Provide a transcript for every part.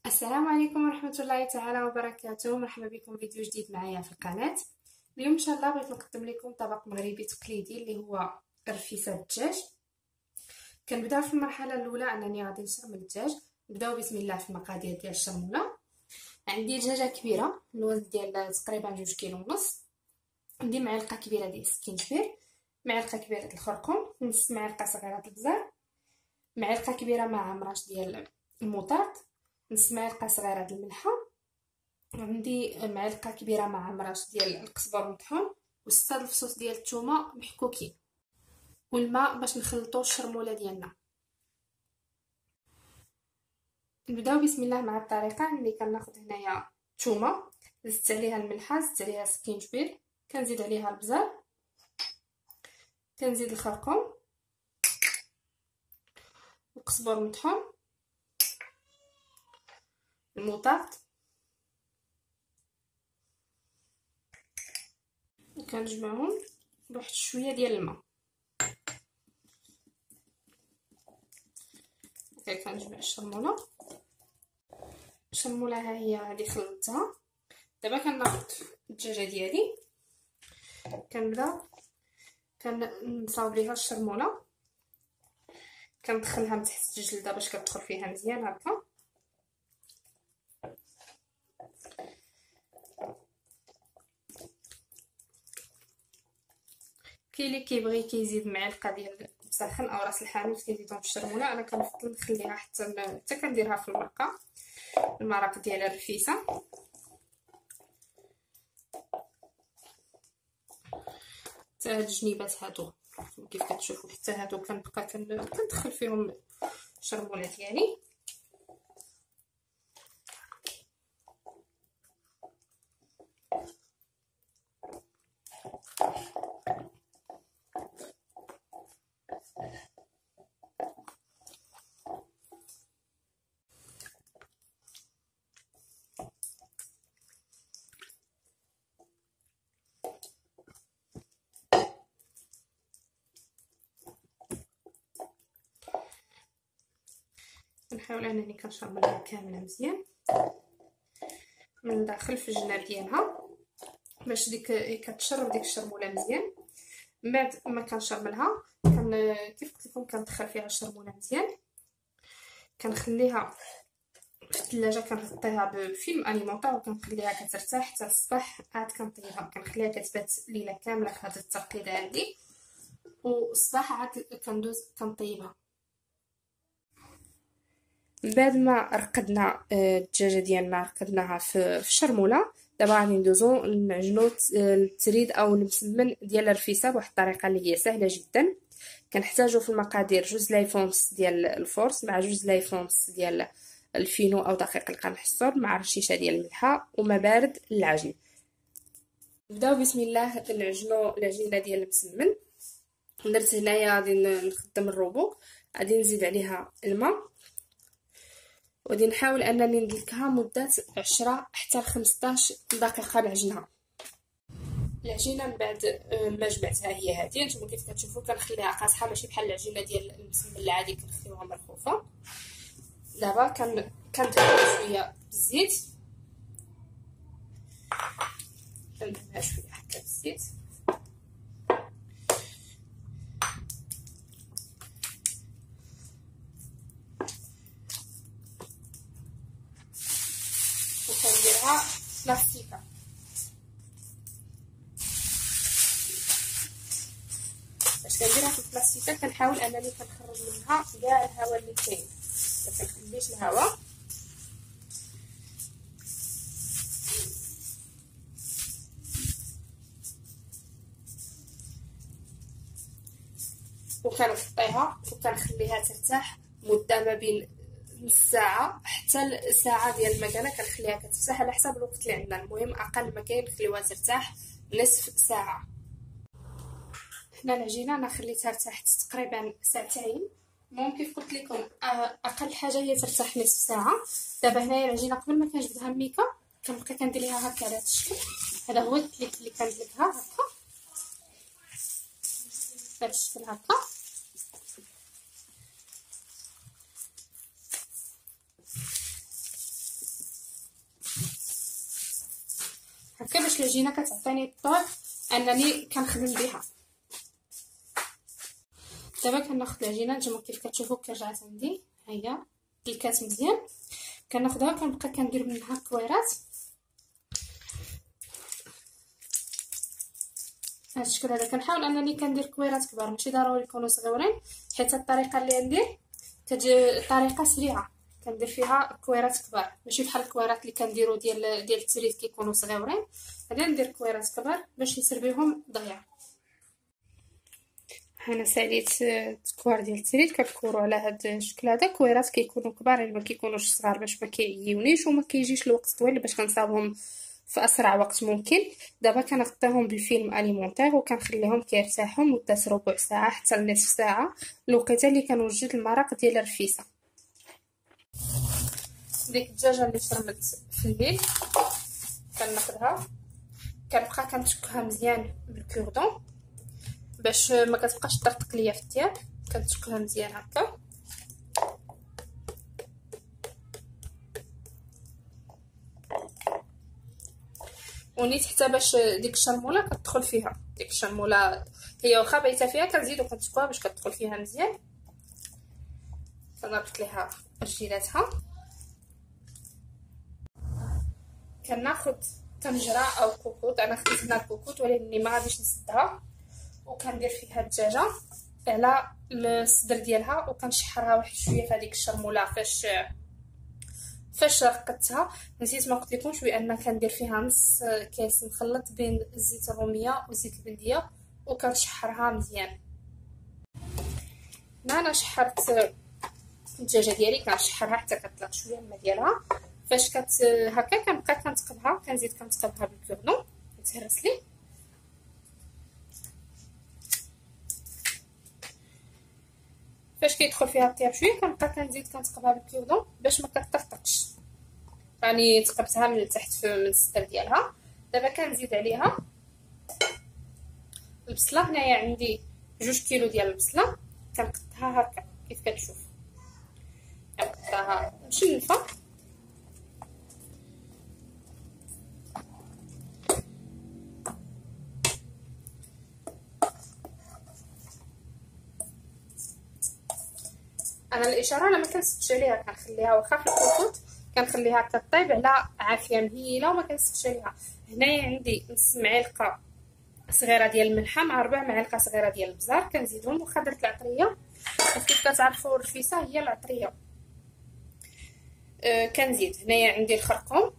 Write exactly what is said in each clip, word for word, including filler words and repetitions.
السلام عليكم ورحمة الله تعالى وبركاته. مرحبا بكم فيديو جديد معايا في القناة. اليوم ان شاء الله بغيت نقدم لكم طبق مغربي تقليدي اللي هو رفيسة الدجاج. كنبداو في المرحلة الاولى انني غادي نشرمل الدجاج. نبداو بسم الله في المقادير ديال الشرموله. عندي دجاجه كبيره الوزن ديال تقريبا جوج كيلو ونص. عندي معلقه كبيره ديال السكينجبير، معلقه كبيره الخرقوم، نص معلقه صغيره البزار، معلقه كبيره مع عمراش ديال المطاط، نص معلقه صغيره د الملحه، عندي معلقه كبيره مع عمراش ديال القزبر مطحون، وستة الفصوص ديال الثومه محكوكين، والماء باش نخلطوا الشرموله ديالنا. نبداو بسم الله مع الطريقه. اللي كناخذ هنايا الثومه، زدت عليها الملحه، زدت عليها السكينجبير، كنزيد عليها البزار، كنزيد الخرقوم، القزبر مطحون، المطاط، وكنجمعهم بواحد شويه ديال الماء. هكا كنجمع الشرموله. الشرموله ها هي هذه خلطتها. دابا كناخذ الدجاجه ديالي، كنبدا كنصاوب ليها الشرموله، كندخلها من تحت الجلده باش كتدخل فيها مزيان هكا. كاين اللي كيبغي كيزيد معلقه ديال مسخن او راس الحانوت كيزيدهم في الشرموله. انا كنفضل نخليها حتى حتى كنديرها في المرقه، المرق ديال الرفيسه. حتى هاد الجنيبات هادو كيف كتشوفوا، حتى هادو كنبقى كندخل فيهم الشرموله ديالي. كنحاول انني كنشرملها كامله مزيان من الداخل في الجناب ديالها باش ديك كتشرب ديك الشرموله مزيان. من بعد ما كنشرملها كن كيف قلت لكم كندخل فيها الشرموله مزيان، كنخليها في الثلاجه، كنغطيها بفيلم اليمونطير وكنخليها كترتاح حتى الصباح. عاد كنطيبها، كنخليها كتبات ليله كامله في هذا الترقيد عندي، والصباح عاد كندوز كنطيبها. من بعد ما رقدنا الدجاجه ديالنا رقدناها في الشرموله، دابا غادي ندوزو نعجنو التريد او المسمن ديال الرفيسه بواحد الطريقه اللي هي سهله جدا. كنحتاجو في المقادير جوج لايفونس ديال الفورس مع جوج لايفونس ديال الفينو او دقيق القمح السر مع رشيشه ديال الملحه وما بارد للعجن. نبداو بسم الله نعجنو العجينه ديال المسمن. درت هنايا غادي نخدم الروبو، غادي نزيد عليها الماء، وغادي نحاول انني ندلكها مده عشرة حتى لخمسطاش دقيقه نعجنها. العجينه من بعد ما جمعتها هي هذه، نتوما كيف كتشوفوا كنخليها قاصحه ماشي بحال العجينه ديال المسمن العادي كنخليوها مرخوفه. دابا كن كندير شويه بالزيت، كنديرها شويه هكا بالزيت، وكنديرها بلاستيكه. باش كنديرها في البلاستيكه كنحاول انني كنخرج منها كاع الهواء اللي كاين، ما كنخليش الهواء. وكنغطيها وكنخليها ترتاح مده ما بين نص ساعه حتى ساعه ديال المكانه، كنخليها كترتاح على حسب الوقت اللي عندنا. المهم اقل ما كاين نخليوها ترتاح نصف ساعه. هنا العجينه انا خليتها ارتاحت تقريبا ساعتين. المهم كيف قلت لكم اقل حاجه هي ترتاح نصف ساعه. دابا هنايا العجينه قبل ما كنجبدها ميكا كنبقى كندير ليها هكا على هذا الشكل. هذا هو التريك اللي كندلكها هكا بهذا الشكل هكا. هكا باش العجينه كتعطيني الطول انني كنخدم بها. دابا كناخذ العجينه نتوما كيف كتشوفوا كرجعت عندي، ها هي ديكات مزيان. كناخذها كنبقى كندير منها كويرات هاد الشكل هذا. كنحاول انني كندير كويرات كبار، ماشي ضروري يكونوا صغيورين، حيت الطريقه اللي عندي كتجي طريقه سريعه كندير فيها كويرات كبار، ماشي بحال الكويرات اللي كنديرو ديال ديال التريد كيكونوا صغيورين. غادي ندير كويرات كبار باش يصير بهم دغيا. هنا ساليت الكوار ديال التريد كنكورو على هاد الشكل هذا. كويرات كيكونوا كبار يعني ما كيكونوش صغار باش ما كيعيونيش وما كيجيش الوقت طويل باش كنصاوبهم في اسرع وقت ممكن. دابا كنغطيهم بالفيلم اليمونتير وكنخليهم كيرتاحوا مده ربع ساعه حتى لنصف ساعه، الوقيته اللي كنوجد المرق ديال الرفيسه. ديك الدجاجه اللي شرمت في الليل كناخذها كنبقى كنتشكها مزيان بالكوردون باش ما كتبقاش طرطق ليا في الثياب. كنتشكها مزيان هكا ونيت حتى باش ديك الشرموله كتدخل فيها. ديك الشرموله هي واخا بايته فيها كنزيدو كنتشكوها باش كتدخل فيها مزيان. كنربط ليها رجيلاتها. كناخذ طنجره او كوكوط، انا خديت هنا الكوكوط ولكني ما غاديش نسدها، وكندير فيها الدجاجه على الصدر ديالها وكنشحرها واحد شويه في هذيك الشرموله. فاش فاش رقدتها نسيت ما قلت لكمش بان كندير فيها نص كاس مخلط بين الزيت الروميه وزيت البلديه وكنشحرها مزيان. هنا انا شحرت الدجاجه ديالي كنشحرها حتى كطلق شويه الماء ديالها. فاش كت هكا كنبقى كنتقبها كنزيد كنتقبها بالكورنو تهرس لي. فاش كيدخل فيها الطياب شويه كنبقى كنزيد كنتقبها بالكوردون باش ما كتطرطقش. راني تقبتها من التحت في من الصدر ديالها. دابا كنزيد عليها البصله. هنايا عندي جوج كيلو ديال البصله كنقطعها هكا كيف كتشوف، كنقطعها مشلفه. انا الاشاره انا ما كنسفتش عليها، كنخليها واخا في الكوكوط كنخليها كطيب على عافيه مهيله وما كنسفتش عليها. هنايا عندي نص معلقه صغيره ديال الملحه مع ربع معلقه صغيره ديال البزار كنزيدهم. واخا درت العطريه كيف كتعرفوا الرفيسه هي العطريه. أه كنزيد هنايا عندي الخرقوم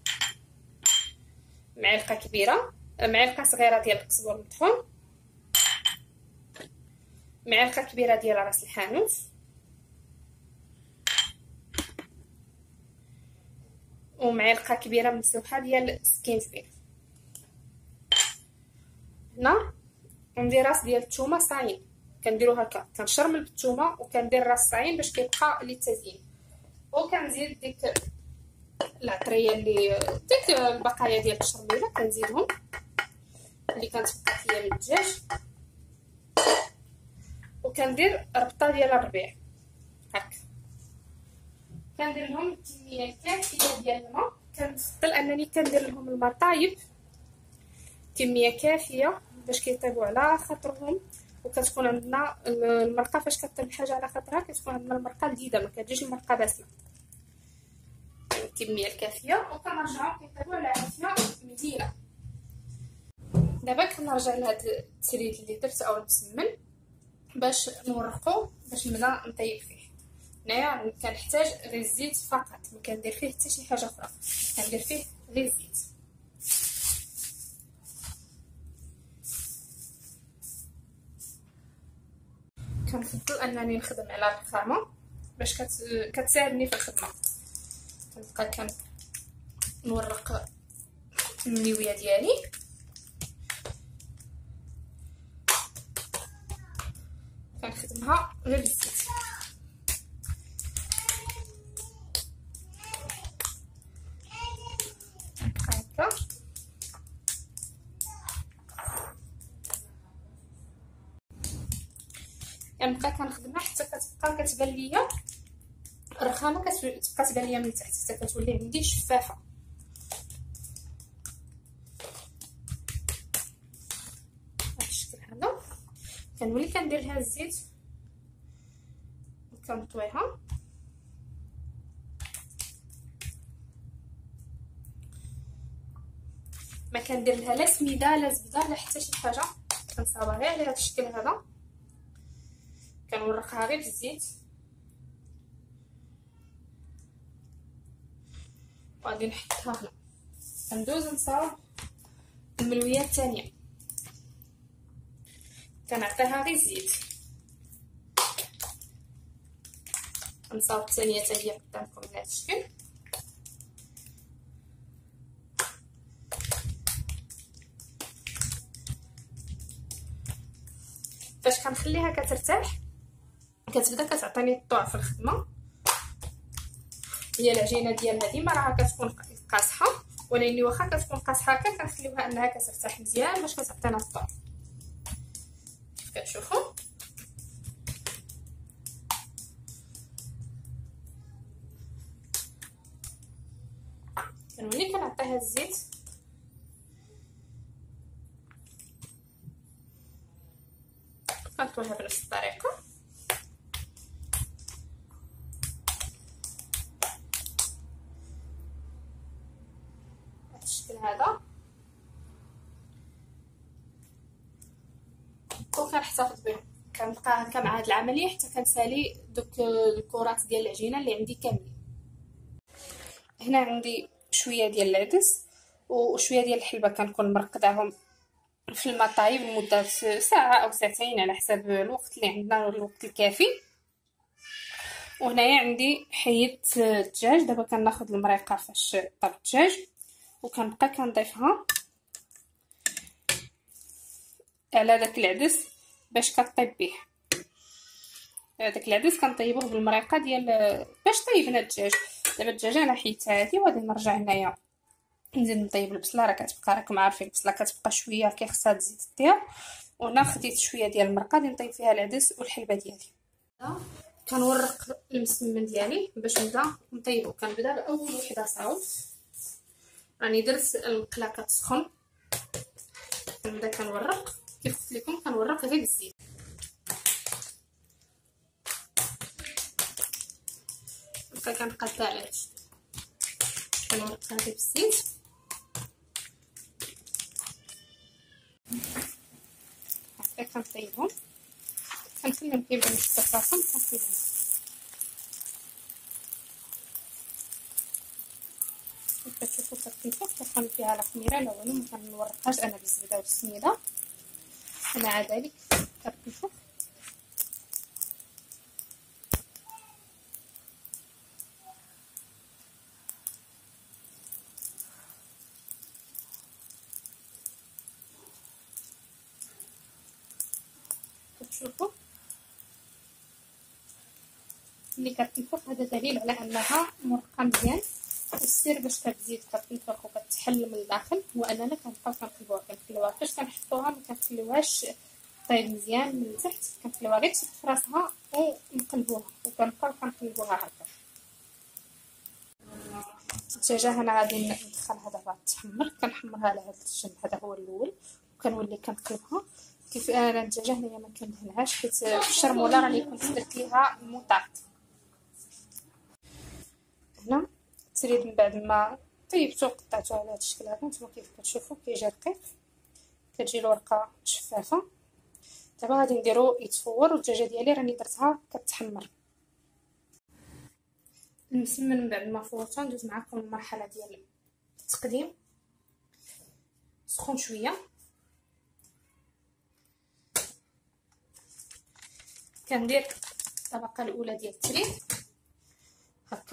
معلقه كبيره، معلقه صغيره ديال القزبر المطحون، معلقه كبيره ديال راس الحانوت، ومعلقه كبيره مسوحه ديال السكينجبير. هنا عندي راس ديال الثومه صاين كنديرو هكا كنشرمل بالثومه وكندير راس صاين باش كيبقى للتزيين. وكنزيد ديك العطريه اللي ديك البقايا ديال الشرميله كنزيدهم اللي كانت بقات ليا من الدجاج. وكندير ربطه ديال الربيع هكا كندير لهم كميه كافيه ديال الماء. كنفضل انني كندير لهم الماء طايب كميه كافيه باش كيطيبوا على خاطرهم. وكتكون عندنا المرقه فاش كطيب حاجه على خاطرها كتكون عندنا المرقه لذيذه ما كتجيش المرقه باسله. الكميه الكافيه وكنرجعوا كيطيبوا على عافيه مزيانه. دابا كنرجع لهاد التريد اللي درت او المسمن باش نورقو باش نبدا نطيب فيه. هنايا كنحتاج غير الزيت فقط، ما كندير فيه حتى شي حاجه اخرى، كندير فيه غير الزيت. كنفضل انني نخدم على الرخامه باش كت... كتساعدني في الخدمه. كنبقى كنورق المليويه ديالي كنخدمها غير بالزيت هكا. كنبقى كنخدمها حتى كتبقى كتبان ليا الرخامه كتبقى تبان ليا من تحت حتى كتولي عندي شفافه. كنولي كندير لها الزيت وكنطويها. ما كندير لها لا سميده لا زبده لا حتى شي حاجه، كنصاوبها غير على هذا الشكل هذا، كنورقها غير بالزيت. وغادي نحطها هنا، كندوز نصاوب الملويه الثانيه، كنعطيها غير الزيت. نصاوب الثانيه حتى هي قدامكم بهذا الشكل. فاش كنخليها كترتاح كتبدا كتعطيني الطوع في الخدمه. هي العجينه ديالنا ديما راها كتكون قاصحه، ولكن واخا كتكون قاصحه هكا كنخليوها انها كترتاح مزيان باش كتعطينا الطوع كيف كتشوفوا. كنولي كنعطيها الزيت كنطويها بنفس الطريقه. بهذا الشكل هذا، وكنحتفظ بهم. كنبقى هكا مع هاد العمليه حتى كنسالي دوك الكرات ديال العجينه اللي عندي كاملين. هنا عندي شويه ديال العدس وشويه ديال الحلبه، كنكون مرقداهم في الماء طايب لمده ساعه او ساعتين على حسب الوقت اللي عندنا، الوقت الكافي. وهنايا عندي حيدت الدجاج، دابا كناخذ المريقه فاش طاب الدجاج وكنبقى كنضيفها على داك العدس باش كطيب به. هذاك العدس كنطيبوه بالمريقه ديال باش طيبنا الدجاج. دابا الدجاجه انا حيدتها هذه وغادي نرجع هنايا نزيد نطيب البصله. راه كتبقى راكم عارفين البصله كتبقى شويه كيخصها تزيد تطيب، وهنا خديت شويه ديال المرقه غادي نطيب فيها العدس والحلبه ديالي. كنورق المسمن ديالي باش نبدا نطيبو. كنبدا باول وحده صاوب، راني درت المقله كتسخن، كنبدا كنورق كيف قلت لكم كنورق غير بالزيت. بقى كنقادها على هادشي كنورقها غير بالزيت. هكا كنطيبهم، كنخليهم كيبانو حتى فراسهم كنطيبهم. كتشوفوا كتطيبوا كنخلي فيها لا خميره لا والو، ما كنورقهاش انا بالزبده والسميده. مع ذلك كتنفخ كتشوفوا ملي كتنفخ هذا دليل على انها مرقه مزيان. والسر باش كتزيد كتنفخ وكتحل من الداخل هو اننا كنبقاو كنقلبوها كنخليوها فاش كنحطوها ما كنخليوهاش طيب مزيان من التحت، كنخليوها غير تشد فراسها ونقلبوها وكنبقاو كنقلبوها هكا. الدجاجه هنا غادي ندخلها دابا تحمر، كنحمرها على هذا الجنب هذا هو الاول وكنولي كنقلبها. كيف انا الدجاجه هنايا ما كندهنهاش حيت في الشرموله راني كنت درت ليها الموطاد. هنا التريد من بعد ما طيبته قطعته على هذا الشكل هذا نتوما كيف كتشوفوا كيجي رقيق، كتجي الورقه شفافه. دابا غادي نديرو يتفور، والدجاجه ديالي راني درتها كتحمر. المسمن من بعد ما فورته ندوز معكم المرحله ديال التقديم. سخون شويه، كندير الطبقه الاولى ديال التريد هكا،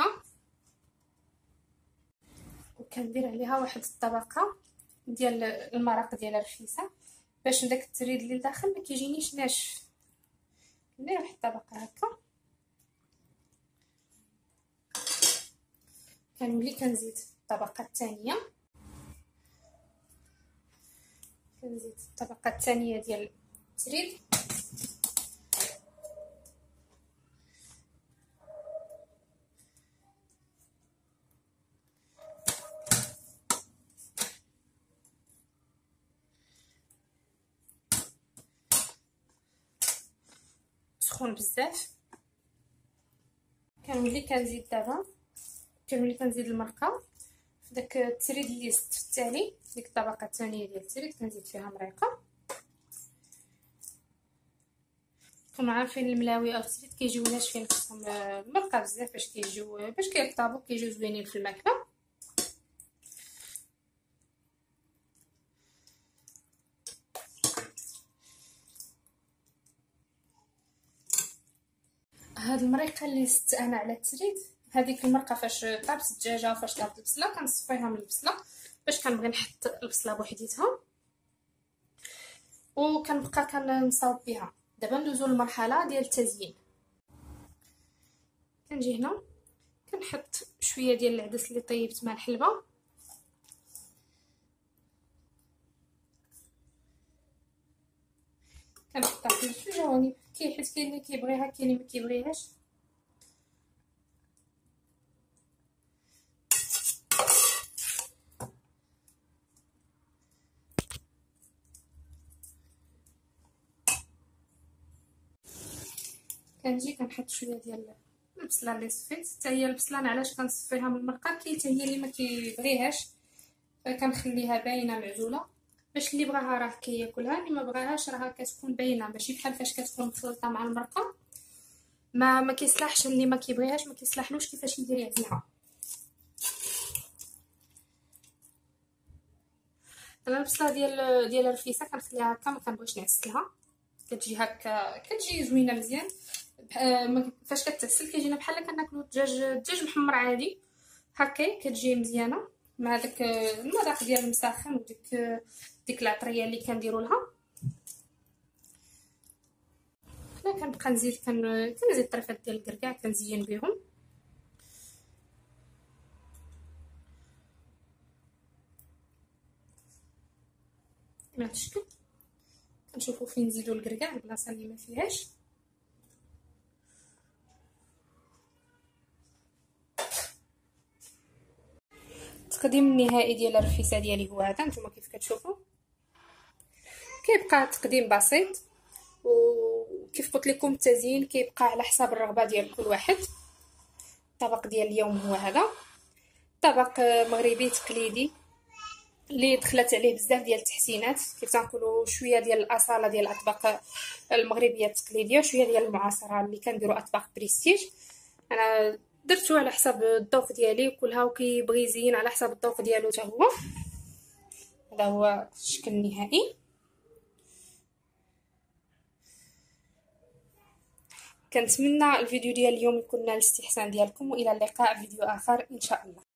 وكندير عليها واحد الطبقه ديال المرق ديال الرفيسه باش داك التريد اللي لداخل ما كيجينيش ناشف. ندير واحد الطبقه هكا، كنولي كنزيد الطبقه الثانيه، كنزيد الطبقه الثانيه ديال التريد، سخون بزاف. كنولي كنزيد دابا كنولي كنزيد المرقه في داك التريد اللي زدت في التالي، ديك الطبقه الثانيه ديال التريد كنزيد فيها مريقه. كونوا عارفين الملاوي او التريد كيجيو ناشفين، خصهم المرقه بزاف باش كيجيو باش كيرطابو كيجيو زوينين في الماكله. هاد المريقه اللي زدت انا على التريد، هذيك المرقه فاش طابت الدجاجه وفاش طابت البصله كنصفيها من البصله باش كنبغي نحط البصله بوحديتها وكنبقى كنصاوب بها. دابا ندوزو للمرحله ديال التزيين. كنجي هنا كنحط شويه ديال العدس اللي طيبت مع الحلبه، كنحطها في الجوانب كي حيت كاين اللي كيبغيها كاين اللي ما كيبغيهاش. كنجي كنحط شويه ديال البصله اللي صفيت. حتى هي البصله انا علاش كنصفيها من المرقه، كاين حتى هي اللي ما كيبغيهاش فكنخليها باينه معزوله باش اللي بغاها راه كياكلها، اللي ما بغاهاش راه كتكون باينه، ماشي بحال فاش كتكون مخلطه مع المرقه ما ما كيصلحش. اللي ما كيبغيهاش ما كيصلحلوش كيفاش يدير يعزلها. انا البصله ديال ديال الرفيسه كنخليها هكا، ما كنبغيش نعسلها، كتجي هكا كتجي زوينه مزيان. فاش كتعسل كيجينا بحال كناكلو الدجاج الدجاج محمر عادي هكا، كتجي مزيانه مع داك المذاق ديال المسخن وديك ديك العطريه اللي كنديروا لها. هنا كنبقى نزيد كنزيد طريفات ديال الكركاع كنزين بهم. بهذا الشكل كنشوفوا فين نزيدوا الكركاع، البلاصه اللي ما فيهاش. التقديم النهائي ديال الرفيسه ديالي هو هذا، نتوما كيف كتشوفوا كيبقى تقديم بسيط. وكيف قلت لكم التزيين كيبقى على حساب الرغبه ديال كل واحد. الطبق ديال اليوم هو هذا، طبق مغربي تقليدي اللي دخلت عليه بزاف ديال التحسينات، كيف تنقولوا شويه ديال الاصاله ديال الاطباق المغربيه التقليديه وشويه ديال المعاصره اللي كنديروا اطباق بريستيج. انا درتو على حساب الذوق ديالي، كلها وكيبغي يزين على حساب الذوق ديالو حتى هو. هذا هو الشكل النهائي. كنتمنى الفيديو ديال اليوم يكون نال الاستحسان ديالكم، والى اللقاء فيديو اخر ان شاء الله.